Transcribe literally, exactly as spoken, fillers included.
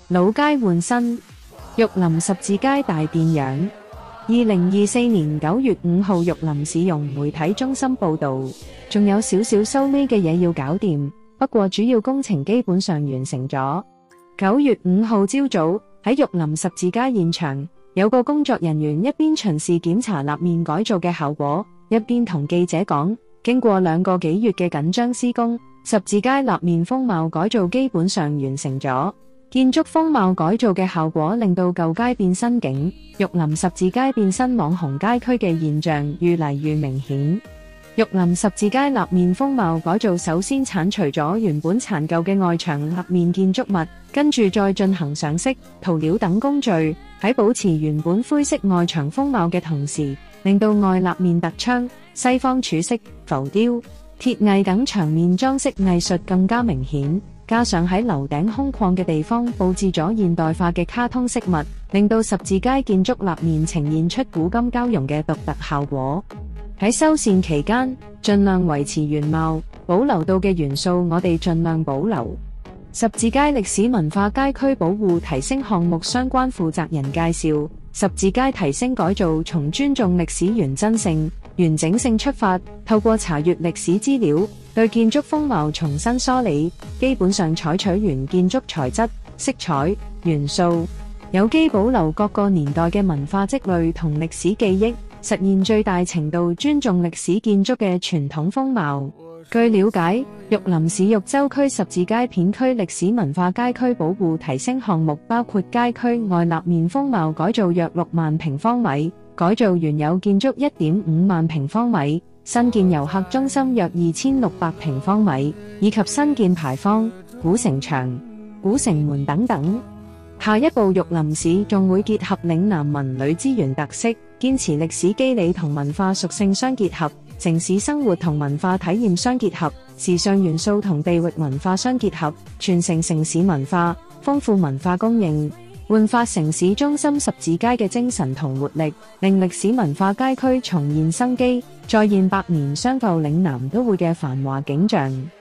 老街換新，玉林十字街大變樣。二零二四年九月五號玉林市容媒體中心報道，仲有少少收尾嘅嘢要搞掂，不過主要工程基本上完成咗。九月五號朝早喺玉林十字街現場，有個工作人員一邊巡視檢查立面改造嘅效果，一邊同記者講，經過兩個幾月嘅緊張施工，十字街立面風貌改造基本上完成咗。建築風貌改造嘅效果令到舊街變新景，玉林十字街變新網紅街區嘅現象越嚟越明顯。玉林十字街立面風貌改造首先剷除咗原本殘舊嘅外牆立面建築物，跟住再進行上色、塗料等工序，喺保持原本灰色外牆風貌嘅同時，令到外立面凸窗、西方柱式、浮雕、鐵藝等牆面裝飾藝術更加明顯。加上喺樓頂空曠嘅地方佈置咗現代化嘅卡通飾物，令到十字街建築立面呈現出古今交融嘅獨特效果。喺修繕期間，盡量維持原貌，保留到嘅元素我哋盡量保留。十字街歷史文化街區保護提升項目相關負責人介紹，十字街提升改造從尊重歷史原真性、完整性出發，透過查閱歷史資料，對建築風貌重新梳理，基本上採取原建築材質、色彩、元素，有機保留各個年代嘅文化積累同歷史記憶，實現最大程度尊重歷史建築嘅傳統風貌。據了解，玉林市玉洲區十字街片區歷史文化街區保護提升項目包括街區外立面風貌改造約六萬平方米，改造原有建築一點五萬平方米，新建遊客中心約二千六百平方米，以及新建牌坊、古城牆、古城門等等。下一步玉林市仲會結合嶺南文旅資源特色，堅持歷史肌理同文化屬性相結合，城市生活同文化體驗相結合，時尚元素同地域文化相結合，傳承城市文化，豐富文化供應，煥發城市中心十字街嘅精神同活力，令歷史文化街區重現生機，再現百年商埠嶺南都會嘅繁華景象。